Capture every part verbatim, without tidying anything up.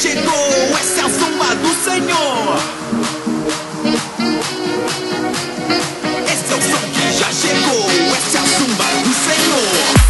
chegou, essa é a zumba do Senhor. Esse é o som que já chegou, essa é a zumba do Senhor.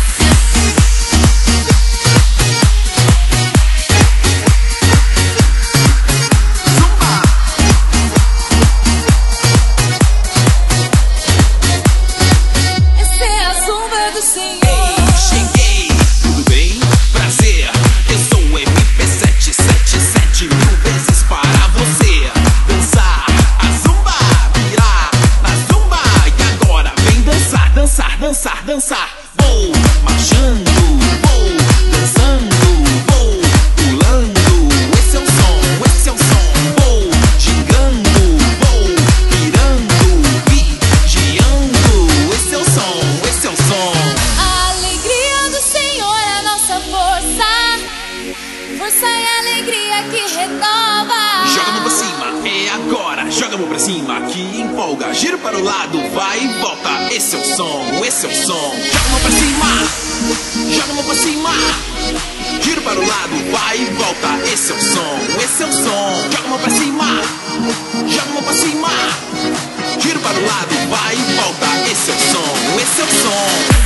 Dançar, dançar, vou marchando, vou dançando, vou pulando. Esse é o som, esse é o som. Vou gingando, vou pirando, vigiando. Esse é o som, esse é o som. A alegria do Senhor é a nossa força, força e alegria que renova. Joga a mão pra cima, é agora. Joga a mão pra cima, que empolga. Gira para o lado, vai e volta. Esse é o som, esse é o som. Joga a mão pra cima, joga a mão pra cima. Gira para o lado, vai e volta. Esse é o som, esse é o som. Joga a mão pra cima, joga a mão pra cima. Gira para o lado, vai e volta. Esse é o som, esse é o som.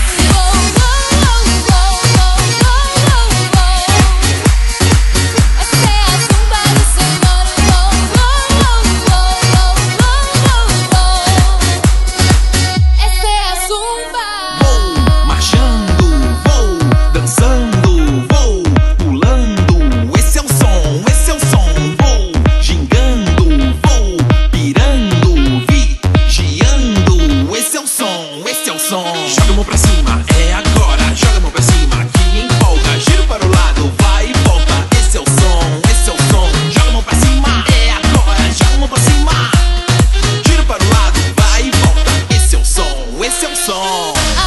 Joga a mão pra cima, é agora. Joga a mão pra cima, que empolga. Giro para o lado, vai e volta. Esse é o som, esse é o som. Joga a mão pra cima, é agora. Joga a mão pra cima. Giro para o lado, vai e volta. Esse é o som, esse é o som.